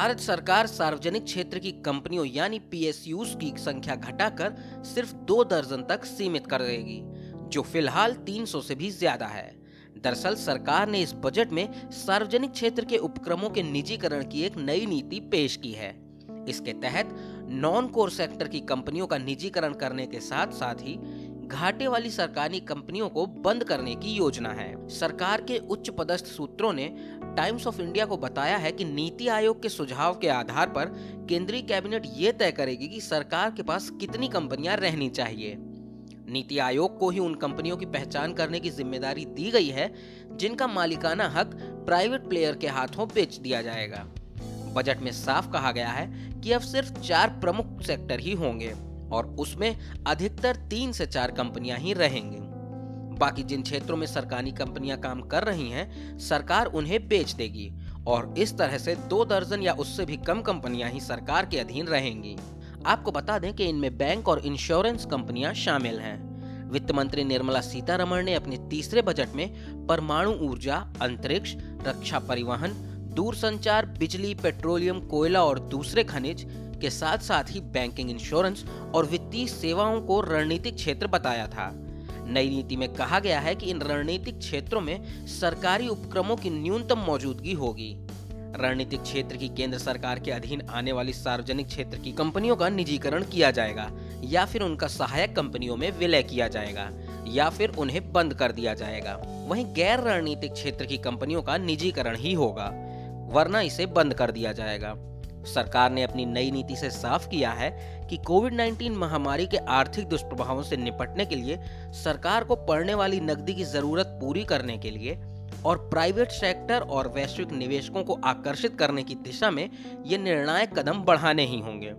भारत सरकार सार्वजनिक क्षेत्र की कंपनियों यानी पीएसयूज की संख्या घटाकर सिर्फ 2 दर्जन तक सीमित कर देगी, जो फिलहाल 300 से भी ज्यादा है। दरअसल सरकार ने इस बजट में सार्वजनिक क्षेत्र के उपक्रमों के निजीकरण की एक नई नीति पेश की है। इसके तहत नॉन कोर सेक्टर की कंपनियों का निजीकरण करने के साथ साथ ही घाटे वाली सरकारी कंपनियों को बंद करने की योजना है। सरकार के उच्च पदस्थ सूत्रों ने टाइम्स ऑफ इंडिया को बताया है कि नीति आयोग के सुझाव के आधार पर केंद्रीय कैबिनेट ये तय करेगी कि सरकार के पास कितनी कंपनियां रहनी चाहिए। नीति आयोग को ही उन कंपनियों की पहचान करने की जिम्मेदारी दी गई है जिनका मालिकाना हक प्राइवेट प्लेयर के हाथों बेच दिया जाएगा। बजट में साफ कहा गया है कि अब सिर्फ 4 प्रमुख सेक्टर ही होंगे और उसमें अधिकतर 3 से 4 कंपनियां ही रहेंगी। बाकी जिन क्षेत्रों में सरकारी कंपनियां काम कर रही हैं, सरकार उन्हें बेच देगी और इस तरह से 2 दर्जन या उससे भी कम कंपनियां ही सरकार के अधीन रहेंगी। आपको बता दें कि इनमें बैंक और इंश्योरेंस कंपनियां शामिल हैं। वित्त मंत्री निर्मला सीतारमण ने अपने तीसरे बजट में परमाणु ऊर्जा, अंतरिक्ष, रक्षा, परिवहन, दूरसंचार, बिजली, पेट्रोलियम, कोयला और दूसरे खनिज के साथ साथ ही बैंकिंग, इंश्योरेंस और वित्तीय सेवाओं को रणनीतिक क्षेत्र बताया था। नई नीति में कहा गया है कि इन रणनीतिक क्षेत्रों में सरकारी उपक्रमों की न्यूनतम मौजूदगी होगी। रणनीतिक क्षेत्र की केंद्र सरकार के अधीन आने वाली सार्वजनिक क्षेत्र की कंपनियों का निजीकरण किया जाएगा या फिर उनका सहायक कंपनियों में विलय किया जाएगा या फिर उन्हें बंद कर दिया जाएगा। वहीं गैर रणनीतिक क्षेत्र की कंपनियों का निजीकरण ही होगा, वरना इसे बंद कर दिया जाएगा। सरकार ने अपनी नई नीति से साफ किया है कि कोविड-19 महामारी के आर्थिक दुष्प्रभावों से निपटने के लिए सरकार को पड़ने वाली नकदी की जरूरत पूरी करने के लिए और प्राइवेट सेक्टर और वैश्विक निवेशकों को आकर्षित करने की दिशा में ये निर्णायक कदम बढ़ाने ही होंगे।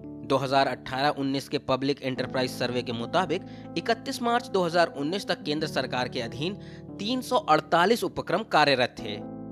2018-19 के पब्लिक एंटरप्राइज सर्वे के मुताबिक 31 मार्च 2019 तक केंद्र सरकार के अधीन 348 उपक्रम कार्यरत थे।